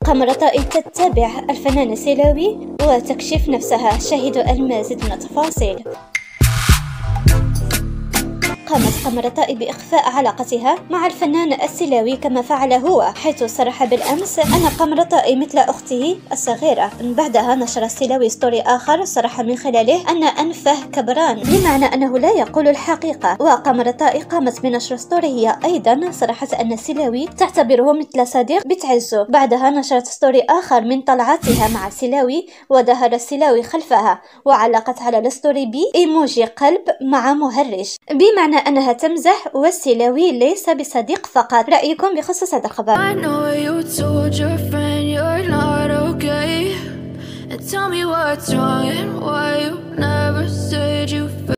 قمر طائي تتبع الفنان سيلاوي وتكشف نفسها. شاهدوا المزيد من التفاصيل. قامت قمر طائي بإخفاء علاقتها مع الفنان السيلاوي كما فعل هو، حيث صرح بالأمس أن قمر طائي مثل أخته الصغيرة. بعدها نشر السيلاوي ستوري آخر صرح من خلاله أن أنفه كبران، بمعنى أنه لا يقول الحقيقة. وقمر طائي قامت بنشر ستوري هي أيضا صرحت أن السيلاوي تعتبره مثل صديق بتعزه. بعدها نشرت ستوري آخر من طلعاتها مع السيلاوي وظهر السيلاوي خلفها، وعلقت على الستوري بإيموجي قلب مع مهرج، بمعنى أنها تمزح والسيلاوي ليس بصديق فقط. رأيكم بخصوص هذا الخبر؟